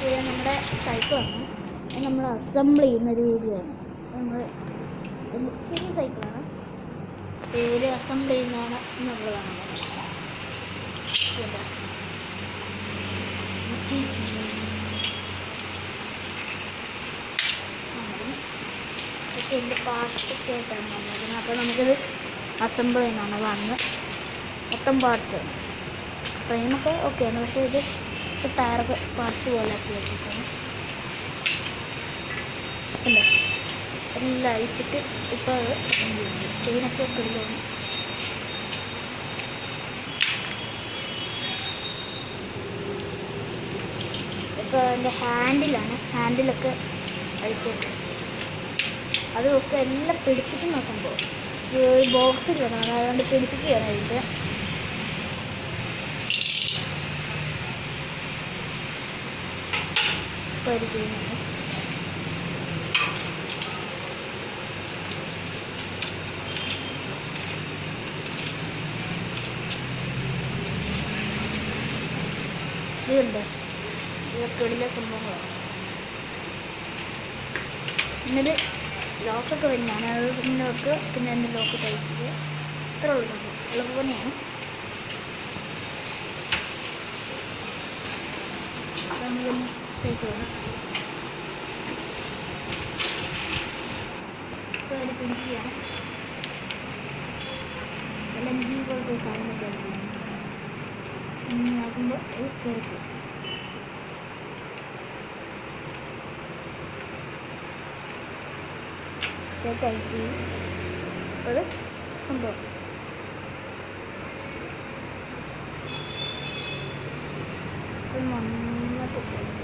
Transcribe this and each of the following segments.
നമ്മുടെ സൈക്കിളാണ്. അത് നമ്മൾ അസംബിൾ ചെയ്യുന്നൊരു വീഡിയോ ആണ്. നമ്മൾ ചെറിയ സൈക്കിളാണ്, പേര് അസംബിൾ ചെയ്യുന്നതാണ് നമ്മൾ കാണുന്നത്. ഇതൊക്കെ എൻ്റെ പാർട്സൊക്കെ ആയിട്ടാണ് വന്നത്. അപ്പോൾ നമുക്കിത് അസംബിൾ ചെയ്യുന്നതാണ്. കാണുന്നത് മൊത്തം പാർട്സ്. ഫ്രെയിമൊക്കെ ഓക്കെയാണ്, പക്ഷേ ഇത് ടയറൊക്കെ പാർട്സ് പോലെ ആക്കി വെച്ചിട്ടാണ്. അല്ലേ എല്ലാം അഴിച്ചിട്ട് ഇപ്പോൾ അത് ചെയിനൊക്കെ പിടിക്കുന്നു. ഇപ്പോൾ അതിൻ്റെ ഹാൻഡിലൊക്കെ അഴിച്ചിട്ട് അതൊക്കെ എല്ലാം പിടിപ്പിച്ച് നോക്കുമ്പോൾ ഒരു ബോക്സിൽ വേണം, അതുകൊണ്ട് പിടിപ്പിക്കുകയാണ് ഇത്. ഇപ്പോൾ അത് ചെയ്യുന്നത് ഇതുണ്ട്. ഇതൊക്കെ വലിയ സംഭവങ്ങളാണ്. എന്നിട്ട് ലോക്കൊക്കെ വരുന്നതാണ്. അത് പിന്നെ വെക്കുക, പിന്നെ എൻ്റെ ലോക്ക് തയ്ക്കുക. ഇത്ര ഉള്ള സംഭവം എളുപ്പപ്പണിയാണ്. നമ്മളൊന്ന് സൈക്കിളാണ്. ഇപ്പോൾ അതിൽ പിടിക്കുകയാണ്. അല്ലെങ്കിൽ പോലത്തെ സാധനം കഴിക്കുകയാണ്. ഇങ്ങനെ ആക്കുമ്പോൾ അത് കയറിക്കും. ടൈറ്റ് ഒരു സംഭവം. നന്നായിട്ട്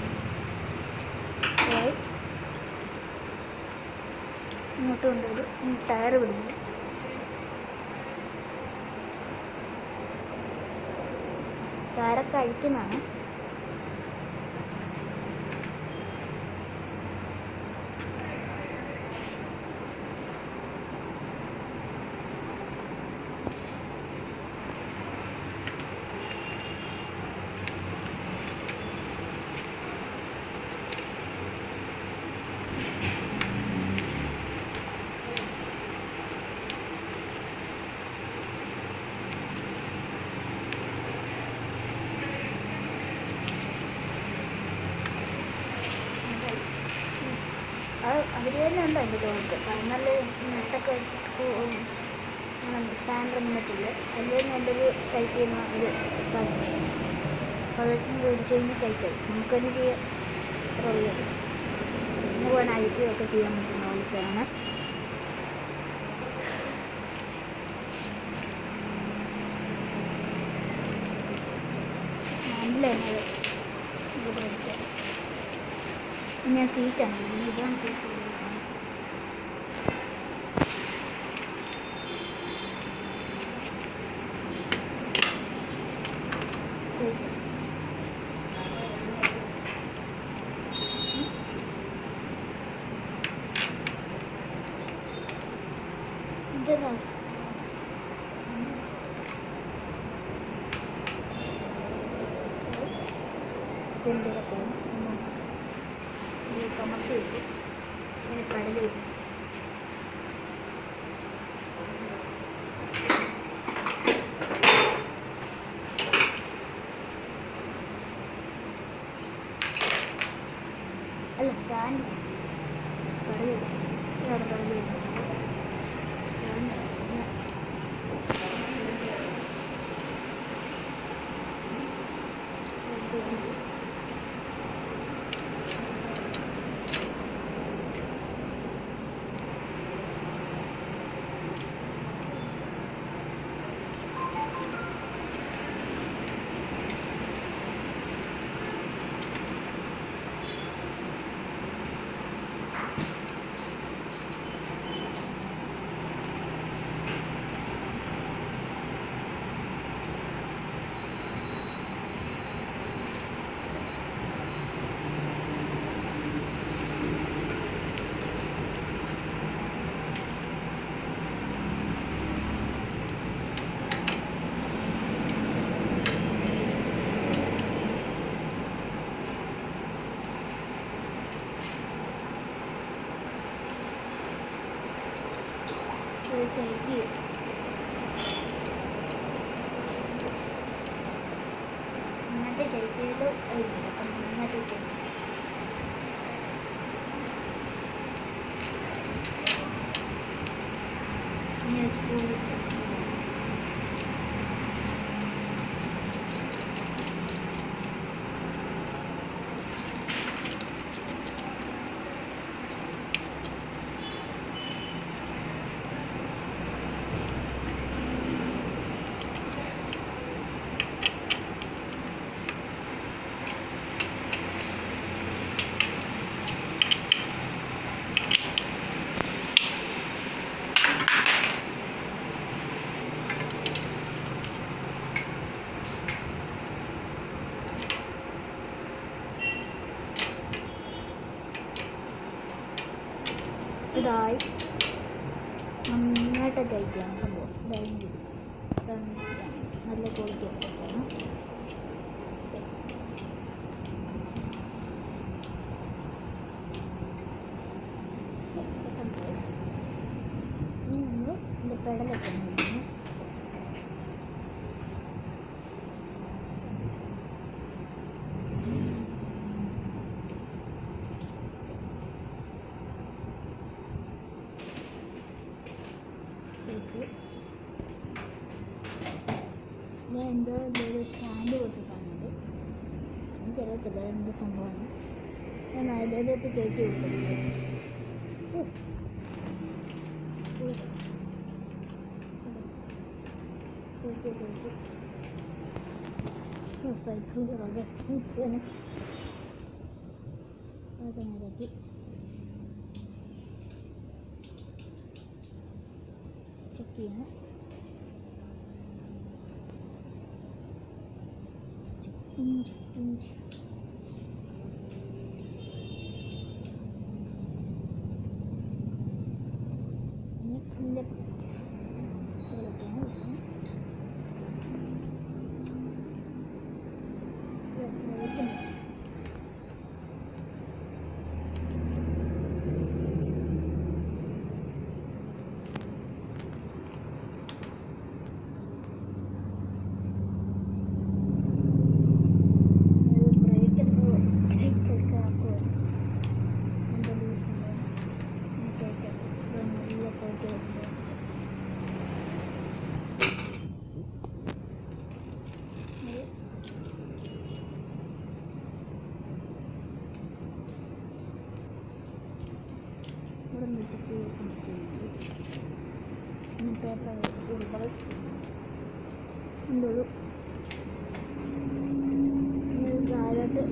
ഇങ്ങോട്ട് കൊണ്ടുവരും. ടയർ പിടിക്കും. ടയറൊക്കെ അഴിക്കുന്നതാണ്. അതിൽ തന്നെ ഉണ്ട് അതിൻ്റെ ലോക്ക്. നല്ല നെട്ടൊക്കെ വെച്ച് സ്റ്റാൻഡൊന്നും വെച്ചില്ല. അതിൽ തന്നെ എൻ്റെ ഒരു ടൈറ്റ് ചെയ്യുന്ന ഒരു കാര്യമാണ്. അപ്പോൾ അതൊക്കെ മേടിച്ച് കഴിഞ്ഞ് ടൈറ്റായി നമുക്ക് തന്നെ ചെയ്യാൻ അറിയാം. നമുക്ക് വേണം അഴിക്കുകയൊക്കെ ചെയ്യാൻ പറ്റുന്ന പോലത്തെയാണ്. നല്ലത് ഞാൻ സീറ്റാണ്. ഇതാണ് സീറ്റ്. ഇതാണ് ഇതിൻ്റെയൊക്കെ കമർത്തി വെക്കും. ഇങ്ങനെ കടൽ വരും. അല്ല സ്റ്റാൻഡ് കടൽ വരും. ഇതാണ് കടൽ വരുന്നത്. സ്റ്റാൻഡ് തൈക്ക് ഇങ്ങനത്തെ തൈക്കയിലോ അപ്പം ഇങ്ങനത്തെ തൈക്ക് ഇങ്ങനെ സ്പൂൺ വെച്ച് ഇതായി നന്നായിട്ട് കഴിക്കാം സംഭവം നല്ല ക്വാളിറ്റി ആണ്. സംഭവം ഇനി നമ്മൾ ഇതിൻ്റെ പെടലൊക്കെ നോക്കുന്നു. ഞാൻ എന്തോ ഒരു സ്റ്റാൻഡ് കൊടുത്ത സാധനമുണ്ട്, എനിക്കറിയത്തില്ല എന്ത് സംഭവമാണ്. ഞാൻ അതിലേക്ക് കയറ്റി വിട്ടു. സൈക്കിൾ അതിനകത്ത് ചെക്ക് ചെയ്യണം. ഇഞ്ചി എന്തോളൂ താഴോട്ട്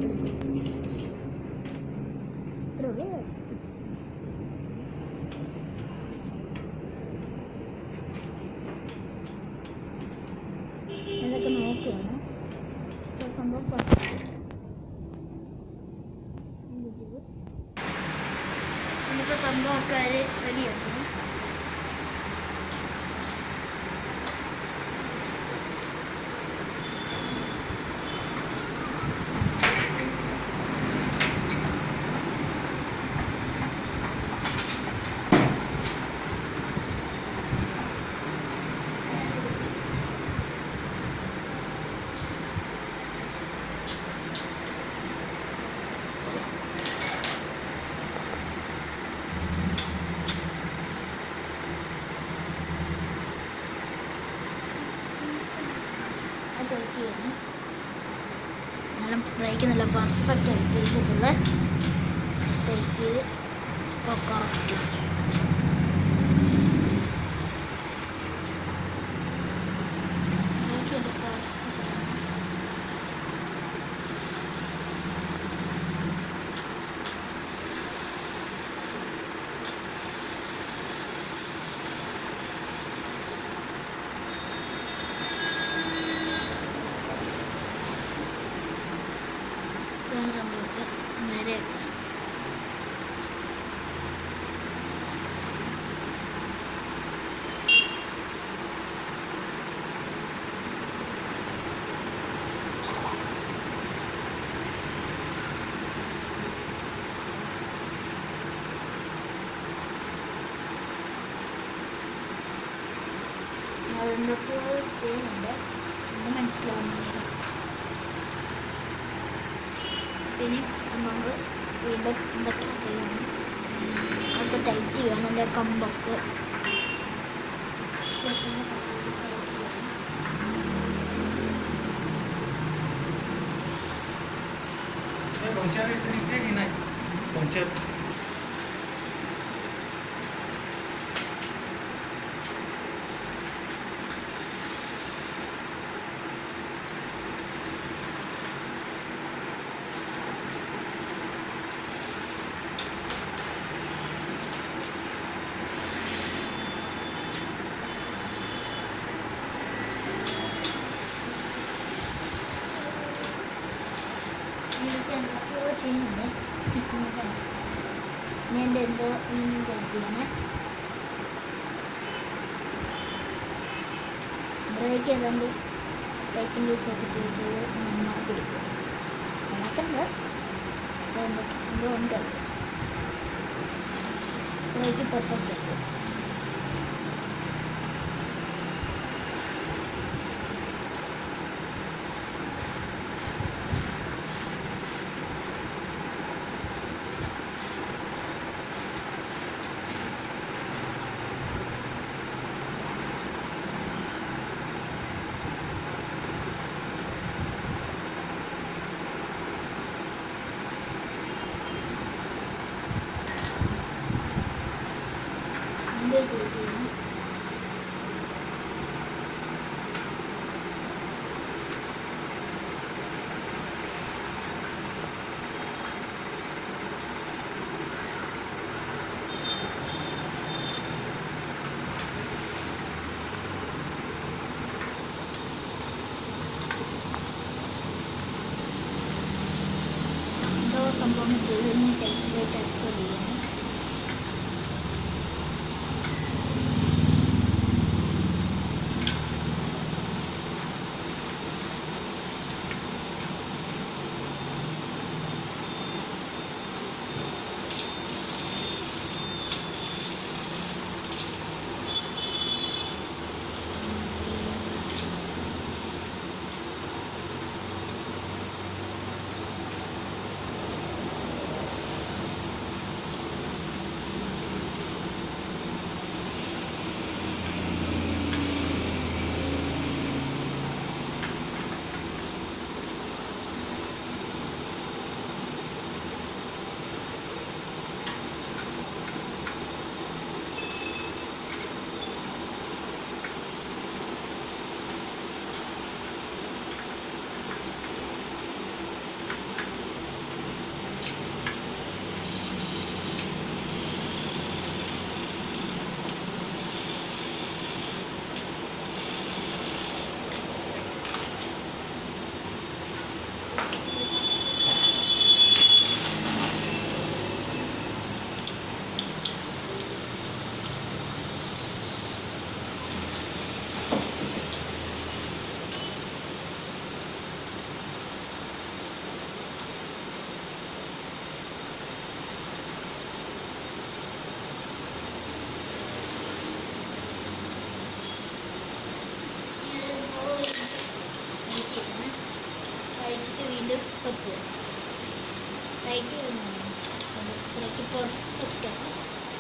ഇത്രയുള്ളൂ. ഇതൊക്കെ നോക്കുകയാണ് സംഭവം. ഇന്നത്തെ സംഭവമൊക്കെ റെഡിയാക്കുന്നു. നല്ല ബ്രേക്ക് നല്ല പെർഫെക്റ്റ് ആയിട്ട് ചെയ്തിട്ടുള്ള ബ്രേക്ക് കറക്റ്റ്. ഇതാണ് സംഭവത്തെ നേരെയൊക്കെ എന്തൊക്കെയോ ചെയ്യുന്നുണ്ട്, ഒന്നും മനസ്സിലാവുന്നില്ല. പിന്നെ നമുക്ക് വീണ്ടും എന്തൊക്കെ ചെയ്യണം, അതൊക്കെ ടൈറ്റ് ചെയ്യണം. എൻ്റെ കമ്പൊക്കെ എന്തൊക്കെയോ ചെയ്യുന്നുണ്ട്. ഞാൻ എൻ്റെ എന്തോ ടൈറ്റിയാണ്. ബ്രേക്ക് ഏതാണ്ട് ടൈറ്റിങ് യൂസൊക്കെ ചെയ്ത് നന്നായി പിടിക്കും. നടക്കണ്ട എന്തൊക്കെ സംഭവം ഉണ്ട്. ബ്രേക്ക് പെർഫെക്റ്റ് ആക്കും. സംഭവം ചെയ്ത് കഴിഞ്ഞാൽ ടൈറ്റിലായിട്ട് ആക്കുകയാണ്. കഴിച്ചിട്ട് വീണ്ടും വെക്കുക. ടൈറ്റ് ചെയ്യുന്നതാണ് ബ്രേക്ക് പെർഫെക്റ്റ് ആണ്.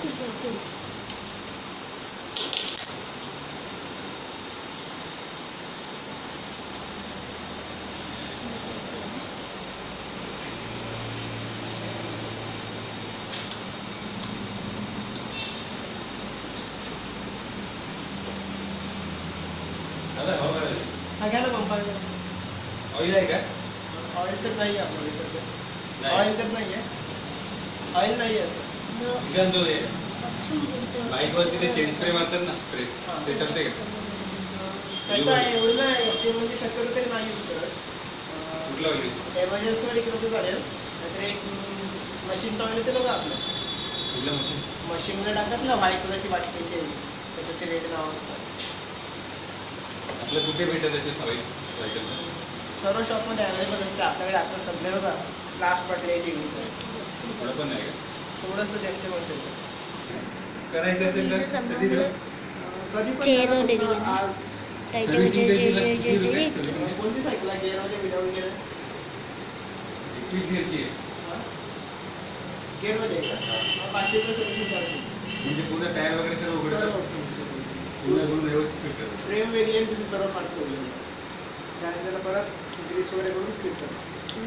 ऑयल है क्या? ऑयल सेट नहीं है आपको सर पे? ऑयल सेट नहीं है, ऑयल नहीं है सर. इधर दो ये फर्स्ट बाइक वरती ते चेंज स्प्रे मारतात ना, स्प्रे स्प्रे चालते का? त्याचा एवढं नाही ते, म्हणजे शक्यतो तरी नाही यूज करत. कुठला ऑइल? एमर्जन्सीमध्ये केलं तर चालेल, नाहीतर एक मशीनचं ऑइल ते बघा आपलं. कुठलं मशीन? मशीनमध्ये टाकतात ना व्हाईट कलरची बाटली, त्याच्याचे रेट नाव असतात. आपलं कुठे भेटत असेल ऑइल? सर्व शॉपमध्ये अवेलेबल असते. आपल्याकडे आता सध्या बघा लास्ट बाटली आहे टीव्हीचं. थोडं पण नाही का? थोडंसं जेमतेम असेल करायचं असेल तर कधी देऊ? कधी पण ചെയ്തുകൊണ്ടിരിക്കുന്നു. आज टाइट सर्व्हिसिंग जे द्यायची जे ना, जे किती जे रुपये? जे सर्व्हिसिंग कोणती सायकल आहे गेअरमध्ये विदाऊट गेअर 21 गिअरची आहे. गेअरमध्ये आहे का? 500 रुपये सर्व्हिसिंग चार्ज आहे. म्हणजे पूर्ण टायर वगैरे सर्व सर्व उघडतं. पूर्ण करून व्यवस्थित फिट करतो. फ्रेम वेरियंट तुझे सर्व पार्ट्स वेगळे त्यानंतर परत ग्रीस वगैरे करून फिट करतो.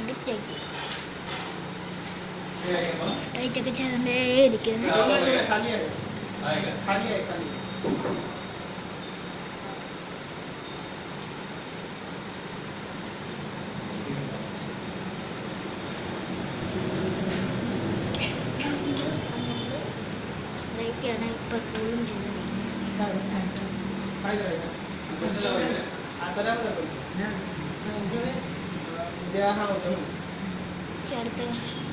हे आहे का मला? टाइट के चंदे इरिक्कुന്നു खाली आहे आहे का? खाली आहे खाली ലൈറ്റാണ് ഇപ്പോൾ ഫുള്ളും ചെയ്യുന്നത്. काय करायचं कसं लावायचं? आता नाही बरं उद्या हा होतं की അടുത്ത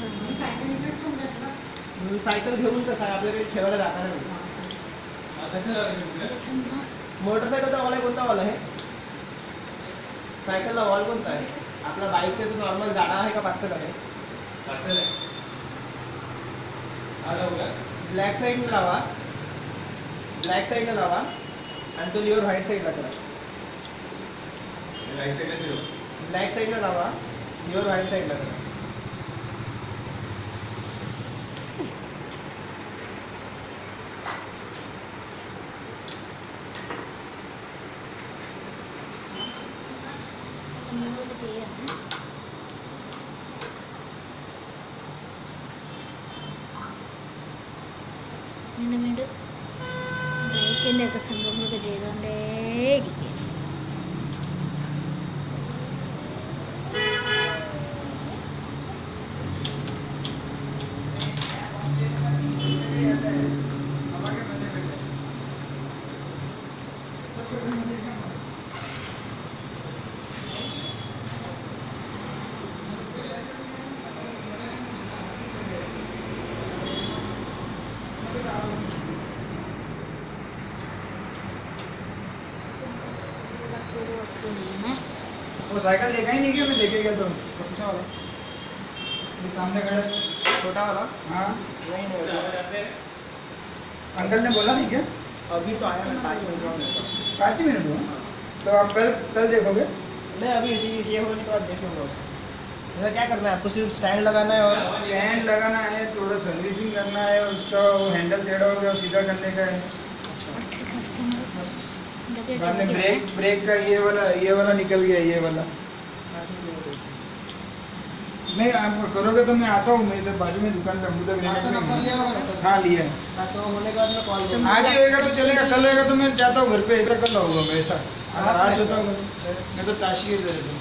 सायकल घेऊन कसं आहे आपल्याकडे ठेवायला जाता नाही हा, कसं लावायचं म्हटलं? समजा मोटरसायकलचा वॉल आहे कोणता वॉल आहे सायकलला वॉल कोणता आहे आपला बाईकचा तो नॉर्मल जाडा आहे का पातळ आहे पातळ आहे. हा लावू का? ब्लॅक साईडने लावा आणि तो लिव्हर व्हाईट साईडला करा राईट साईडला फिरव. ब्लॅक साईडला लावा लिव्हर व्हाईट साईडला करा സമൂഹത്തിൽ ചെയ്യാണ് വീണ്ടും വീണ്ടും ബൈക്കിൻ്റെ ഒക്കെ സംഭവങ്ങളൊക്കെ ചെയ്തുകൊണ്ടേയിരിക്കും. वो साइकिल देखा ही नहीं क्या मैं लेके गया तो छोटा वाला ये सामने खड़ा है। छोटा वाला हाँ नहीं नहीं अंकल ने बोला नहीं क्या अभी तो आया मैं 5 मिनट में आता हूँ 5 मिनट हुआ तो आप कल देखोगे नहीं अभी ये होने के बाद देख लूँगा उसे मेरा क्या करना है आपको सिर्फ स्टैंड लगाना है और स्टैंड लगाना है थोड़ा सर्विसिंग करना है उसका वो हैंडल टेढ़ा हो गया सीधा करने का है बाद में ब्रेक का ये वाला निकल गया ये वाला नहीं आप करोगे तो मैं आता हूँ मैं इधर बाजू में दुकान पे अमृता ग्रेनेड में हाँ लिया है तो होने के बाद मैं कॉल आज ही होएगा तो चलेगा कल होएगा तो मैं जाता हूँ घर पे ऐसा कल आऊँगा मैं ऐसा अगर आज होता हूँ मैं तो ताशी इधर है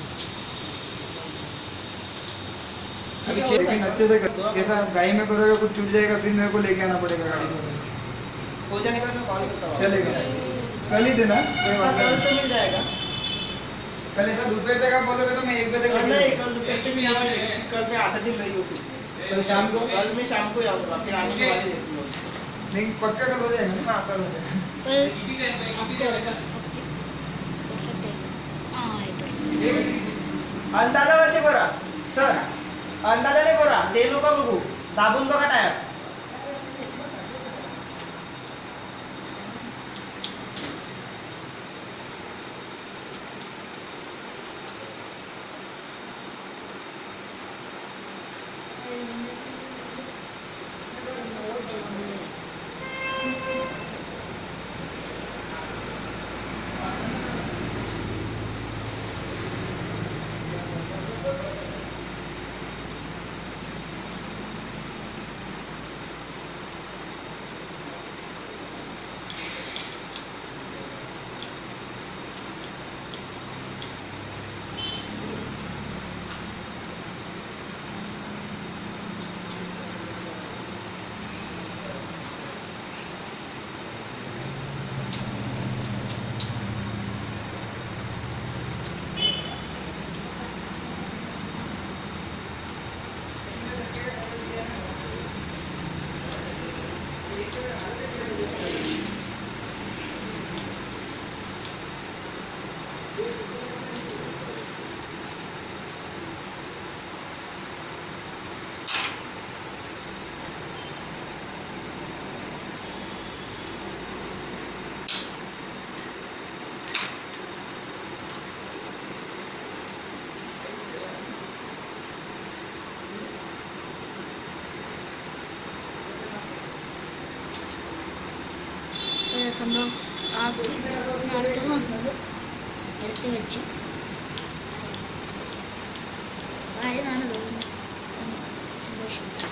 अभी लेकिन अच्छे से कैसा गाड़ी में करोगे कुछ छूट जाएगा फिर मेरे को लेके आना पड़ेगा गाड़ी में हो जाने के बाद मैं कॉल करता हूँ चलेगा कल ही देना कोई बात कल नहीं तो मिल जाएगा कल ऐसा दोपहर तक आप बोलोगे तो मैं 1 बजे तक नहीं लेके कल दोपहर तक नहीं आऊँगा कल मैं आधा दिन रही हूँ फिर से कल शाम को कल मैं शाम को ही आऊँगा फिर आने के बाद ही देखूँगा नहीं पक्का कल हो जाएगा ना हाँ कल हो जाएगा अंदाजावरती करा सर अंदाजाने करा ते नका बघू दाबून बघा टायर ഇങ്ങനെ സംഭവം ആക്കി പിന്നെ അടുത്ത് വന്നത് എടുത്ത് വെച്ച് ആയതാണ് തോന്നുന്നത് സന്തോഷിച്ചു.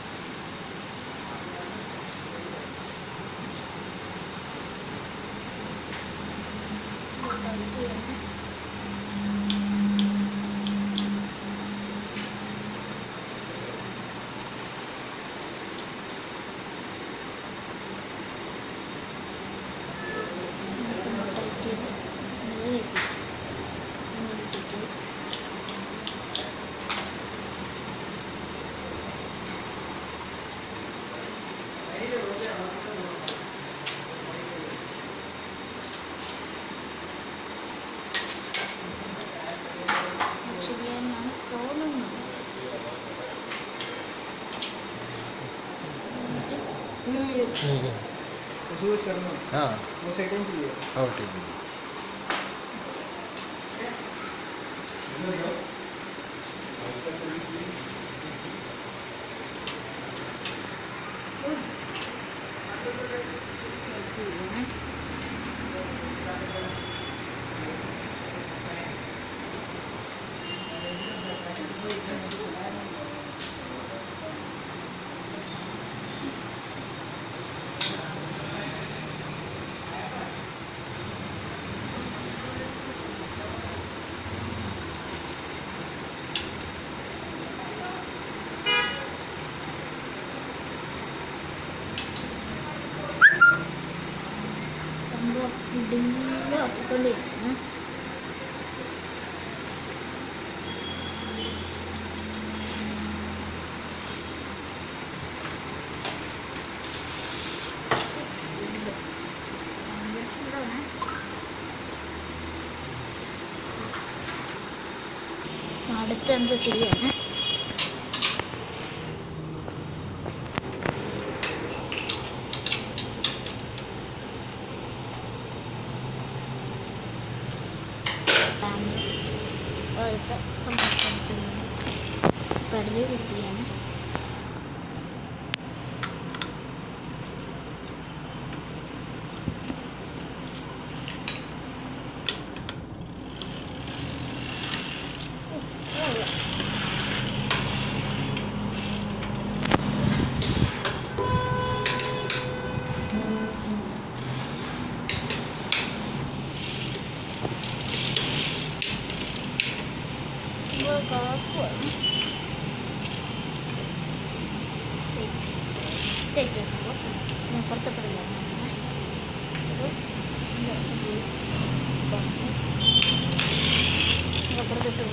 ശരിയെന്നാണ് തോന്നുന്നത്. सूरज करना हाँ वो सेटिंग की है और ठीक है സംഭവം ഇടിഞ്ഞ് ആക്കിക്കൊണ്ടിരിക്കുന്നു. അടുത്ത് എന്താ ചെയ്യാണ്? പോലത്തെ സംഭവത്തിൽ പടിഞ്ഞു കൊടുക്കുകയാണ്. പുറത്തെ പറയുകയാണ് അപ്പുറത്തിട്ട്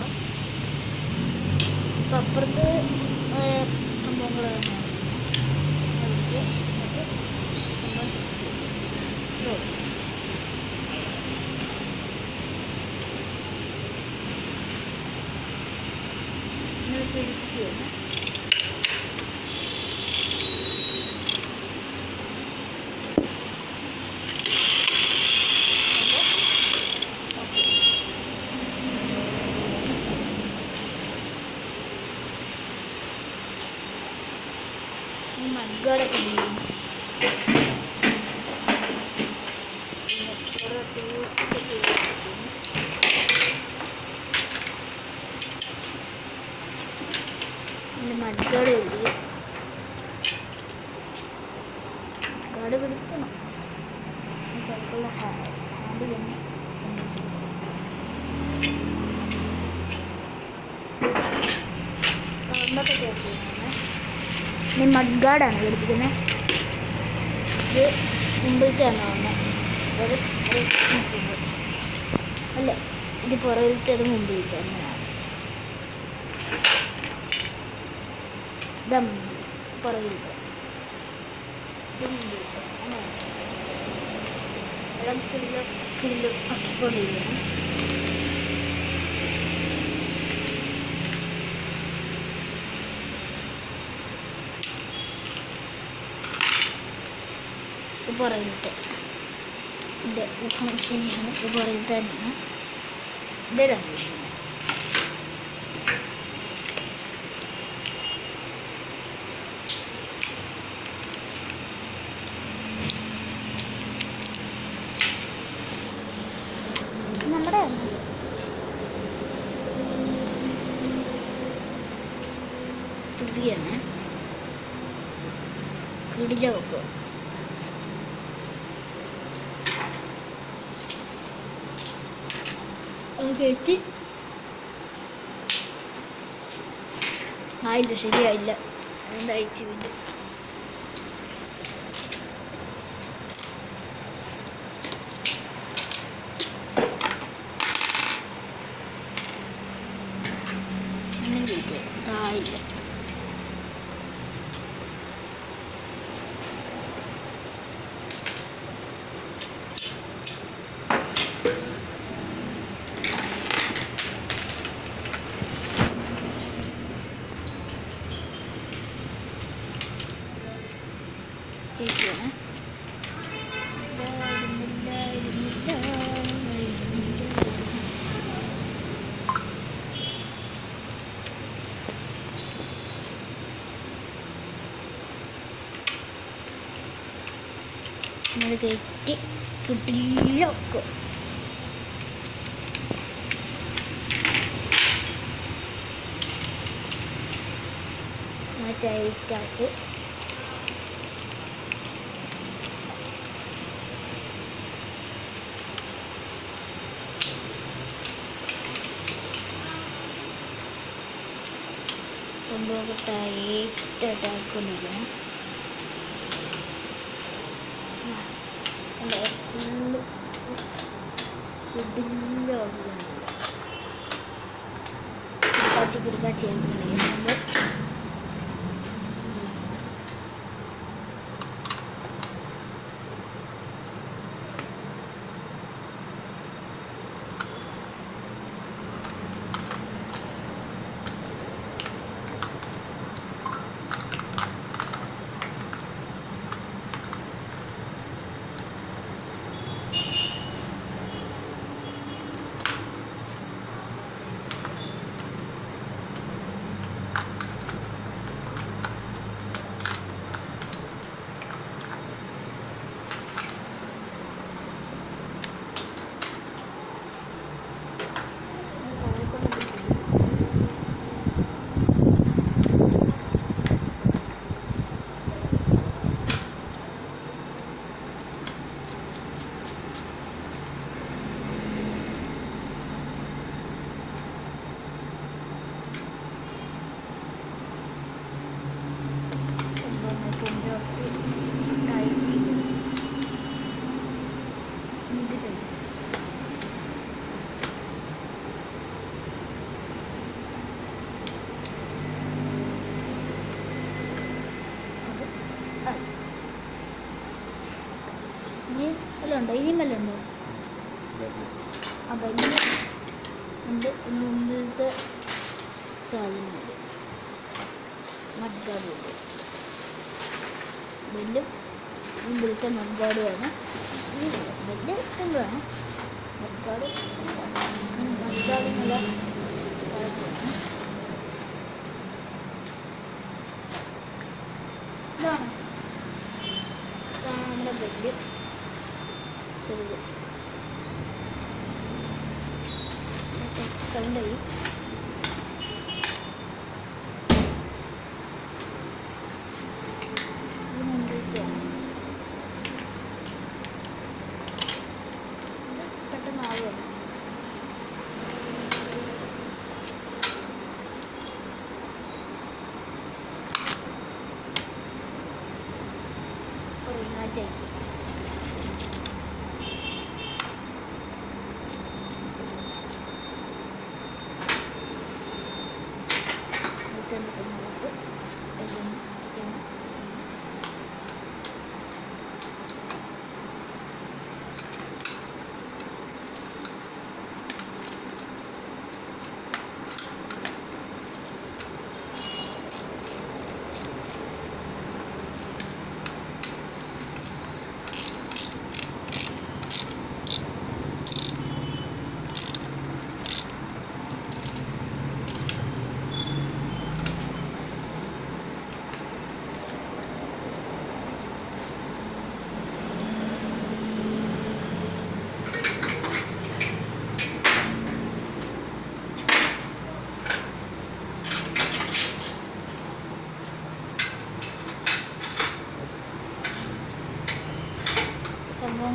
ഇപ്പം അപ്പുറത്ത് സംഭവങ്ങൾ പിടിപ്പിക്കുകയാണ്. മഗ്ഗാടൊക്കെ ചെയ്യും. മഗ്ഗാട് എഴുതി മഗ്ഗാട് പിടിക്കണം. സൈക്കിളിലെ ഹാൻഡ് തന്നെ സംബന്ധിച്ചു പണ്ടൊക്കെ കേൾക്കുന്നതാണ്. ഇനി മഡ്ഗാർഡാണ് പിടിപ്പിക്കുന്നത്. ഇത് മുമ്പിലത്തെയാണ് പറഞ്ഞത്. അല്ലേ ഇത് പുറകിലത്തേത് മുമ്പിലത്തെ അങ്ങനെയാണ്. ഇതാ പുറകിലത്തെ ഇത് മുമ്പിലത്തെ അങ്ങനെയാണ്. എല്ലാം കില്ലും ആക്കിക്കൊണ്ടിരിക്കുകയാണ്. പുറകിലത്തെ ഇത് ശരിയാണ്. ഇത് പുറകിലത്തെ തന്നെയാണ്. ഇതാണ് തുപ്പിയാണ് കിടിച്ച വെക്കുക. അത് കയറ്റി ആയില്ല, ശരിയായില്ല. അതുകൊണ്ട് അയച്ചു വീണ്ടും. ഒന്നും കയറ്റി ഇതായില്ല. ഇരിക്കുകയാണ്. നമ്മൾ കയറ്റി കിട്ടില്ല ഒക്കെ. ടൈറ്റാക്കി സംഭവമൊക്കെ ടൈറ്റായിട്ടാക്കിക്കൊണ്ടിരിക്കണം. ഫുള്ള് കിടക്കാച്ചി ചെയ്യുന്നുണ്ടെങ്കിൽ ഇനി വല്ലതും ഉണ്ടോ? ഇനിയും വല്ലതും ഉണ്ടോ? അപ്പം ഇനി ഉണ്ട് മുമ്പിലത്തെ സാധനമുണ്ട്, മഡ്ഗാർഡുണ്ട്. ബെല്ലും മുമ്പിലത്തെ മഡ്ഗാർഡുമാണ്. ബെല്ല് സിമ്പിളാണ്, മഡ്ഗാർഡ് സിമ്പിളാണ്. മഡ്ഗാർഡ് നല്ല കുഴപ്പമാണ്. ഇതാണ് നമ്മുടെ ബെല്ല്. ചെറുത് സൗണ്ടായി. പെട്ടെന്ന് ആവുകയാണ്. മാറ്റി സമയത്ത്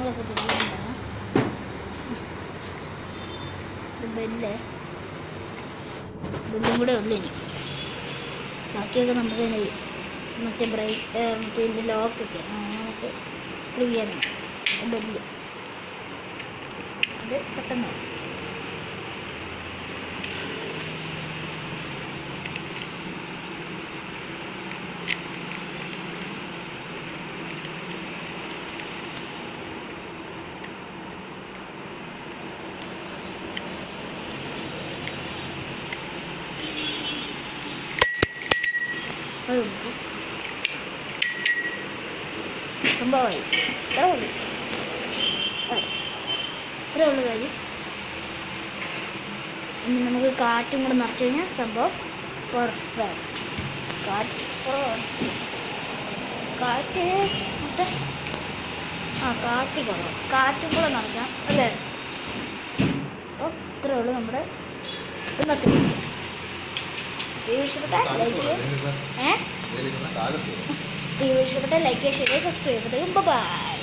സാധനങ്ങളൊക്കെ തിരിയുന്നുണ്ടാണ്. ബെല്ലും കൂടെ ഉള്ളു ഇനി. ബാക്കിയൊക്കെ നമുക്ക് മറ്റേ ബ്രേക്ക് മറ്റേ ഇതിൻ്റെ ലോക്കൊക്കെ നമുക്ക് ക്ലീൻ ചെയ്യാനാണ്. ബെല്ല് അത് പെട്ടെന്ന് സംഭവമായി. ഇത്രേ ഉള്ളു കാര്യം. ഇനി നമുക്ക് കാറ്റും കൂടെ നിറച്ച് കഴിഞ്ഞാൽ സംഭവം പെർഫെക്റ്റ്. കാറ്റ് മറ്റേ കാറ്റ് കുറവ്, കാറ്റും കൂടെ നിറയ്ക്കാം അല്ലേ? അപ്പോൾ ഇത്രേ ഉള്ളൂ നമ്മുടെ ഇന്നത്തെ വീഡിയോ. ഇഷ്ടപ്പെട്ടാൽ ലൈക്ക് ചെയ്യുക, ലൈക്ക് ചെയ്യുക, ഷെയർ ചെയ്യുക, സബ്സ്ക്രൈബ് ചെയ്യുക. ബൈ.